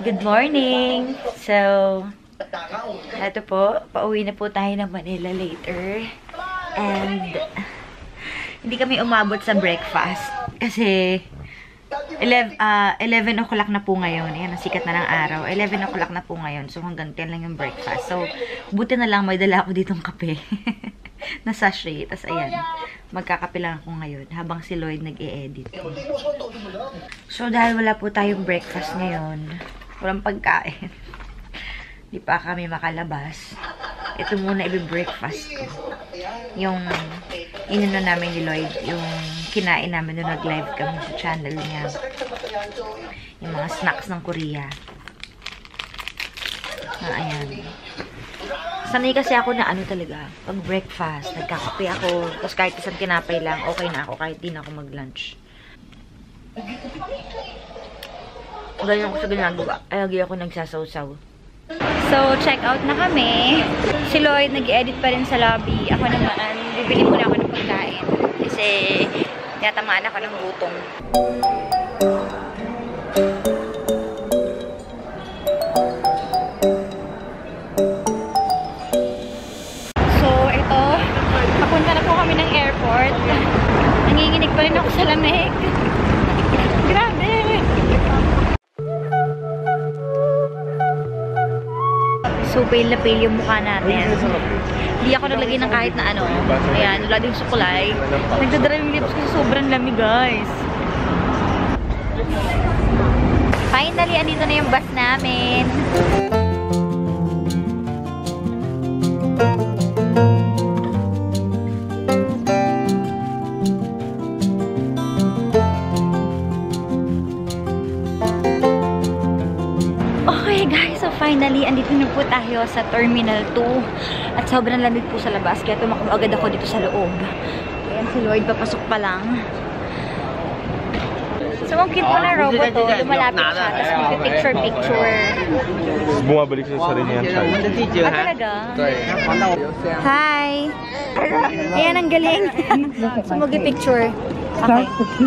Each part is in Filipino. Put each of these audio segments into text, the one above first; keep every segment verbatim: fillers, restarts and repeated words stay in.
Good morning! So, ito po, pauwi na po tayo ng Manila later. And, hindi kami umabot sa breakfast. Kasi, eleven o'clock na po ngayon. Ayan, sikat na ng araw. eleven o'clock na po ngayon. So, hanggang ten lang yung breakfast. So, buti na lang may dala ako ditong kape. Na sachet. Tapos, ayan, magkakape lang ako ngayon habang si Lloyd nag-e-edit. So, dahil wala po tayong breakfast ngayon, walang pagkain. Hindi pa kami makalabas. Ito muna i-breakfast ko. Yung inano namin ni Lloyd, yung kinain namin nung nag-live kami sa channel niya. Yung mga snacks ng Korea. Na ayan. Sanay kasi ako na ano talaga, pag breakfast, nagkakape ako, tapos kahit isang tinapay lang, okay na ako, kahit di na ako mag-lunch. Ganyan ako sa ginagawa. Ay, lagi ako nagsasawsaw. So, check out na kami. Si Lloyd, nag-edit pa rin sa lobby. Ako naman, bibili muna ako ng pagkain. Kasi, tiyatamaan ako ng gutom. So, ito. Papunta na po kami ng airport. Nanginginig pa rin ako sa lamig. Grabe! So, pale na pale yung mukha natin. Hindi ako naglagay ng kahit na ano. Ayan, wala din sukulay. Nagdadara yung lips kasi sobrang lamig, guys. Finally, andito na yung bus namin. Finally, andito na po tayo sa Terminal two. At sobrang lamig po sa labas. Kaya tumakbo agad ako dito sa loob. Ayan si Lloyd, papasok pa lang. So, ang cute mo na robot to. Lumalapit siya. Tapos mag-picture-picture. Bumabalik sa sarili niya siya. Ah, talaga? Hi! Ayan, ang galing. So, mag-picture. Okay.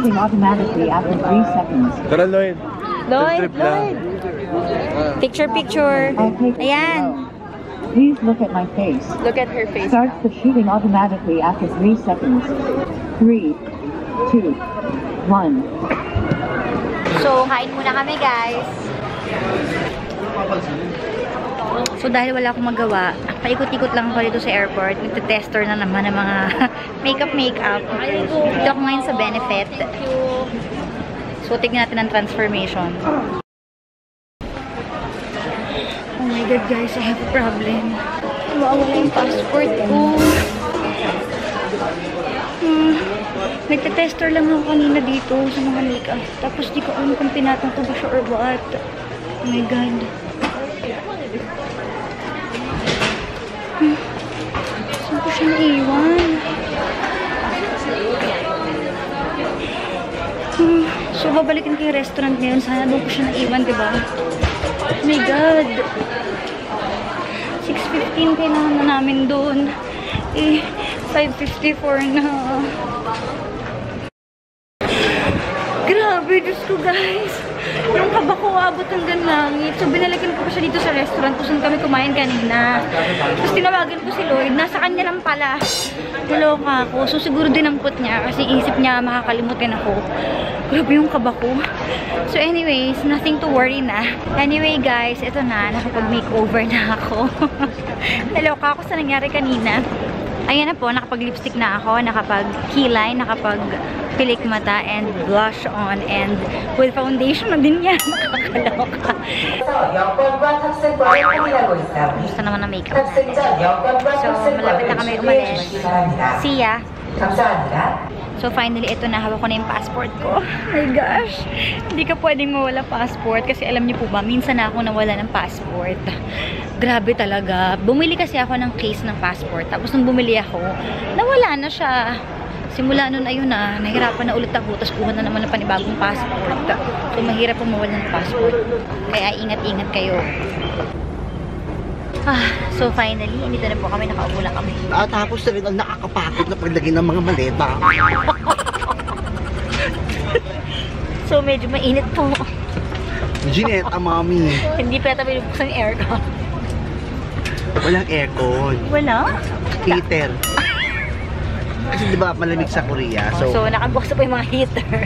Tara, Lloyd. Lloyd, Lloyd. Picture, picture. Ayan. Please look at my face. Look at her face. Starts the shooting automatically after three seconds. Three, two, one. So, kain muna kami, guys. So, dahil wala akong magawa, paikot-ikot lang ako dito sa airport. Nagte-tester na naman ng mga makeup-makeup. Dito ako ngayon sa Benefit. So, tignan natin ang transformation. Oh my God, guys, I have a problem. Mawawala yung passport ko. Hmm. Nagte-tester lang ako kanina dito sa mga makeup. Tapos di ko alam kung pinatang to ba siya or what. Oh my God. Hmm. Saan ko siya naiwan? Hmm. So, babalikin ko yung restaurant ngayon. Sana doon ko siya naiwan, diba? Oh my God. six fifteen kailangan na namin doon. Eh, five fifty-four na. Grabe, Diyos ko, guys. Yung kaba ko abot hanggang langit. So, binalikin ko pa siya dito sa restaurant kung saan kami kumain kanina. Tapos, tinawagan ko si Lloyd. Nasa kanya lang pala. Naloka ako. So, siguro dinampot niya kasi isip niya makakalimutin ako. Grabe yung kaba ko. So, anyways, nothing to worry na. Anyway, guys, ito na. Nakapag-makeover na ako. Naloka ako sa nangyari kanina. Ayan na po, nakapag-lipstick na ako, nakapag-kilay, nakapag-pilik mata, and blush on, and with foundation na din yan. Nakakaloka. Gusto naman ang makeup natin. So, malapit na kami umalis. See ya! So, finally, ito na. Hawak ko na yung passport ko. Oh my gosh! Hindi ka pwedeng mawala passport kasi alam niyo po ba, minsan na ako nawala ng passport. Grabe talaga. Bumili kasi ako ng case ng passport. Tapos nung bumili ako, nawala na siya. Simula nun ayun na, nahirapan na ulit ako. Tapos kuha na naman ng panibagong passport. So, mahirap po mawala ng passport. Kaya ingat-ingat kayo. Ah, so finally, dito na po kami, nakaupo lang kami. Ah, tapos na rin ang nakakapagod na paglagay ng mga maleta. So, medyo mainit po. Ginetta, mami. Hindi pa yata binubuksan yung aircon. Walang aircon. Wala? Heater. Kasi di ba malamig sa Korea, So, so... so nakabuksan pa yung mga heater.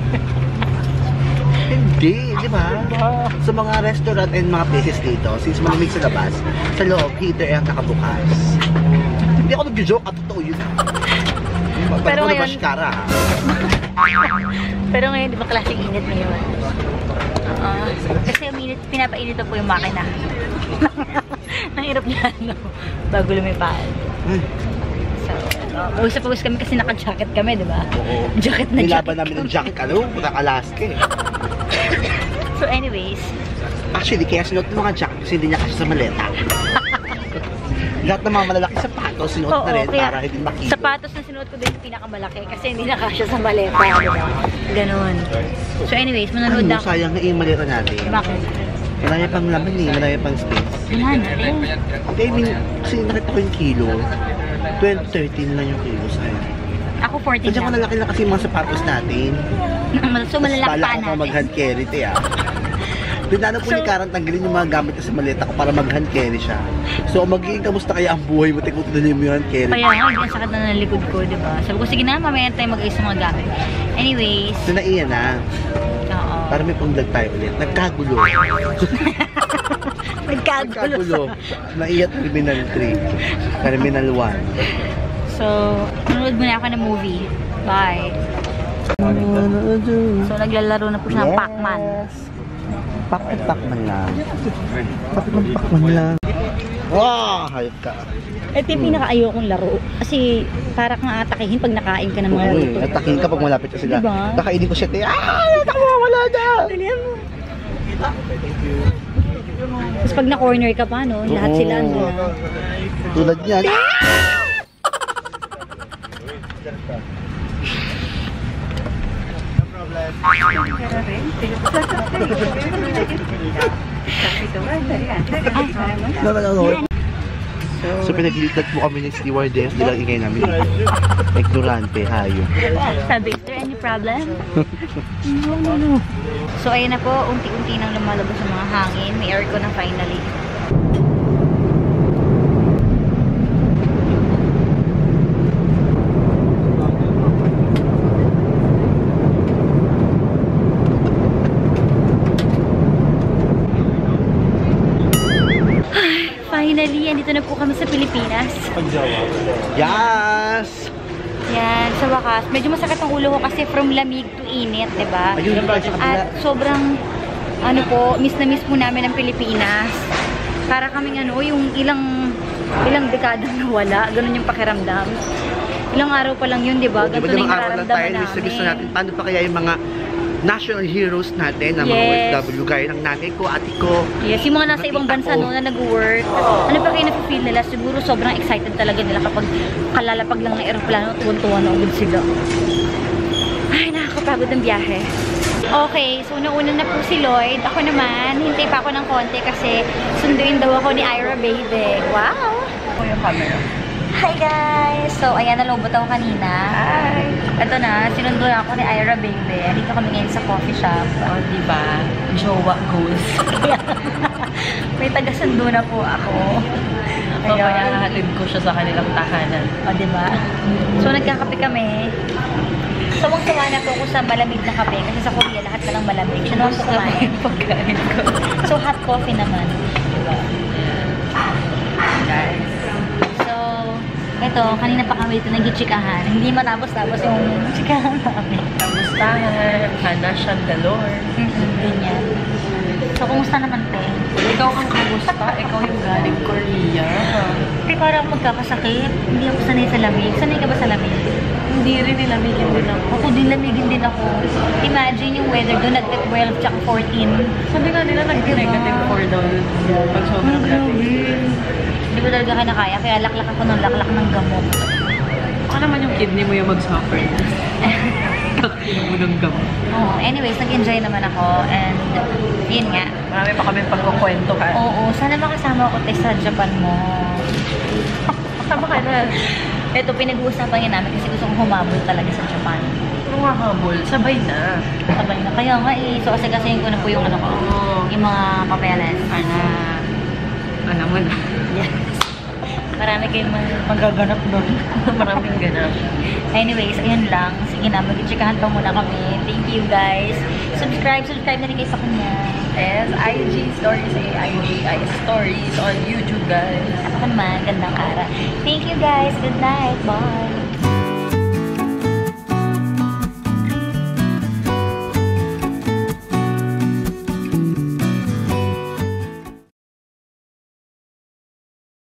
Hindi, di ba? Sa mga restaurant and mga places dito, since malamig sa labas, sa loob, heater ang nakabukas. Hindi ako nag-joke, at totoo yun. Pero ngayon- Kara, ha? Pero ngayon, di ba klaseng init ngayon? Oo. Kasi uminit, pinapainit po yung makina. Nang aeroplano bago lumipad. Ay, So, uh, pawis-pawis kami kasi naka-jacket kami, di ba? oo. Jacket na Nilaban jacket namin ng kami. jacket, ano? Nakalaska eh. So anyways, Actually, kaya sinuot ng mga jacket kasi hindi niya kasi sa maleta. Lahat ng mga malalaki sapatos, sinuot oo, na rin kaya para hindi makilo. sapatos na sinuot ko din yung pinakamalaki kasi hindi nakasya sa maleta, di ba? Ganon. So anyways, manonood Ano, ako. sayang na yung maleta natin. Bakit? Marami pang laman eh, marami pang space. Wala na rin. Hindi, I mean, kasi nakita ko yung kilo. twelve, thirteen lang yung kilo sa'yo. Ako fourteen Kasi lang. malalaki lang kasi yung mga sapatos natin. So malalaki Bala pa ko natin. mag-hand carry, te ah. Pinano po So- ni Karan tanggalin yung mga gamit sa maleta ko para mag-hand carry siya. So, magiging kamusta kaya ang buhay mo? Tingnan mo yung hand carry. Kaya nga, ang sakit na ng likod ko, di ba? Sabi ko, sige na, mamaya tayo mag-ayos ng mga gamit. Anyways, So, naiyan na. oo. Para may pang-vlog tayo ulit. Nagkagulo. Nagkagulo sa... Naiya Terminal three. Terminal one. So, nanonood muna ako ng movie. Bye. So, naglalaro na po siya ng Pac-Man. Pac-Man, Pac-Man lang. Pac-Man, Pac-Man lang. Wow! Hayop ka. Ito yung pinaka-ayokong laro. Kasi, para kang atakihin pag nakain ka ng mga Oo luto. eh. Atakin ka pag malapit ka sila. Diba? Kakainin ko siya. te, Ah! Naku, wala na! Dalihan mo. Tapos pag na-corner ka pa, no? Lahat Oo. sila ano. Tulad niyan. No, no, no. So, pinaglitad po kami ng stewardess. Di lang ingay namin. Ignorante, hayo. Sabi, is there any problem? No, no, no. So, ayun na po. Unti-unti nang lumalabas ang mga hangin. May aircon na finally. Finally, andito na po kami sa Pilipinas. Yes! Yan, sa wakas. Medyo masakit ang ulo ko kasi from lamig to init, di ba? Ayun, yung sa kabila. At sobrang, ano po, miss na miss po namin ang Pilipinas. Para kaming ano, yung ilang, ilang dekada na wala. Ganun yung pakiramdam. Ilang araw pa lang yun, di ba? Diba, Ganito na yung araw lang tayo, nararamdaman miss na miss na natin. namin. Paano pa kaya yung mga national heroes natin, na mga Yes. O F W, gaya ng nanay ko, ate ko. Yes, yung mga nasa Mga ibang tita bansa ko. no, na nag-work. Ano pa kayo na-feel nila? Siguro sobrang excited talaga nila kapag kalalapag lang ng aeroplano, tuwan-tuwa na agad sila. Ay, nakakapagod ang biyahe. Okay, so nauna na po si Lloyd. Ako naman, hintay pa ako ng konti kasi sunduin daw ako ni Ira Baby. Wow! Ako yung camera. Hi guys! So, ayan, nalobot ako kanina. Hi! Ito na, sinundo na ako ni Ira Baby. Dito kami ngayon sa coffee shop. O, diba? Jowa goals. May taga-sundo na po ako. Kaya hahatid ko siya sa kanilang tahanan. O, diba? So, nagkakape kami. Sawang-sawa na po ako sa malamig na kape kasi sa Korea lahat na lang malamig. Siya naman sa kumain. Pagkain ko. So, hot coffee naman. Diba? Guys. So, ito, kanina pa kami dito nag-chikahan. Hindi matapos-tapos yung chikahan namin. Kamustahan? Hana siyang galore. Mm-hmm, ganyan. So, kumusta naman, te? Ikaw ang kamusta? Ikaw yung galing Korea. Te, parang magkakasakit. Hindi ako sanay sa lamig. Sanay ka ba sa lamig? Hindi rin nilamigin din ako. Ako din lamigin din ako. Imagine yung weather doon, nag-twelve tsaka fourteen. Sabi nga nila nag-negative four daw yun. Pag sobrang lamig. Hindi ko talaga kinakaya, kaya laklak ako ng laklak ng gamot. Baka naman yung kidney mo yung mag-suffer na. Kakainin mo ng gamot. Oo, anyways, nag-enjoy naman ako and yun nga. Marami pa kami pagkukwentuhan. Oo, sana makasama ako tayo sa Japan mo. Kasama ka na. Ito, pinag-uusapan niya namin kasi gusto kong humabol talaga sa Japan. puro nga habol, sabay na. Sabay na. Kaya nga eh. So, kasi kasi ko na po yung ano ko. Yung mga papeles. Ano. Alam mo na. Yes. Marami kayong mag- magaganap doon. Maraming ganap. Anyways, ayun lang. Sige na, mag-checkahan pa muna kami. Thank you guys. Subscribe, subscribe na rin kayo sa kanya. Yes, I G stories, I G I stories on YouTube, guys. Ako naman, gandang ara. Thank you guys. Good night. Bye.